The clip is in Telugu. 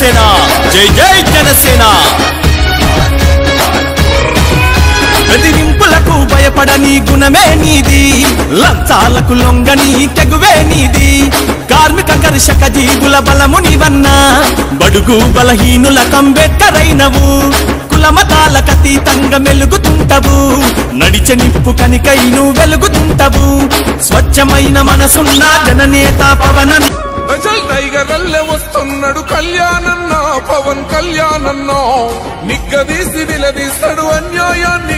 జనసేన, జై జై జనసేన. బెదిరింపులకు భయపడని గుణమే నీది, లంచాలకు లొంగని తెగువే నీది. కార్మిక కర్షక జీవుల బలము నీవన్నా, బడుగు బలహీనుల కంబెక్కరైనవు. కులమతాలకతీతంగా మెలుగుతుంటవు, నడిచె నిప్పు కనికై నువ్వు వెలుగుతుంటవు. స్వచ్ఛమైన మనసున్న జననేత పవన టైగర్ అల్లె వస్తున్నాడు కళ్యాణన్న, పవన్ కళ్యాణన్న నిగ్గదీసి నిలదీస్తాడు అన్యాయాన్ని.